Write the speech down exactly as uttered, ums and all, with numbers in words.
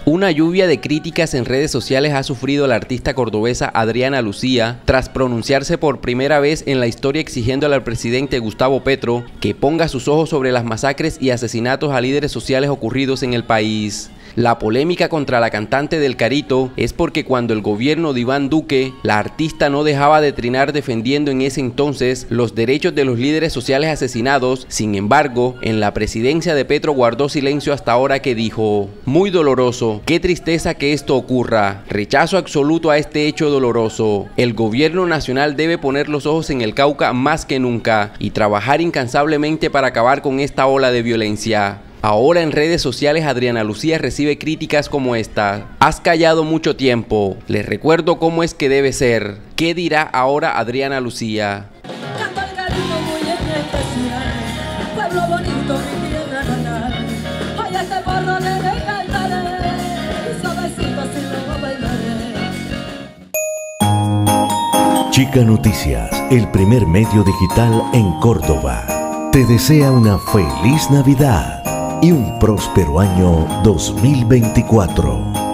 Una lluvia de críticas en redes sociales ha sufrido la artista cordobesa Adriana Lucía tras pronunciarse por primera vez en la historia exigiéndole al presidente Gustavo Petro que ponga sus ojos sobre las masacres y asesinatos a líderes sociales ocurridos en el país. La polémica contra la cantante del Carito es porque cuando el gobierno de Iván Duque, la artista no dejaba de trinar defendiendo en ese entonces los derechos de los líderes sociales asesinados. Sin embargo, en la presidencia de Petro guardó silencio hasta ahora que dijo: muy doloroso, qué tristeza que esto ocurra, rechazo absoluto a este hecho doloroso. El gobierno nacional debe poner los ojos en el Cauca más que nunca y trabajar incansablemente para acabar con esta ola de violencia. Ahora en redes sociales Adriana Lucía recibe críticas como esta: has callado mucho tiempo, les recuerdo cómo es que debe ser. ¿Qué dirá ahora Adriana Lucía? Chica Noticias, el primer medio digital en Córdoba, te desea una feliz Navidad y un próspero año dos mil veinticuatro.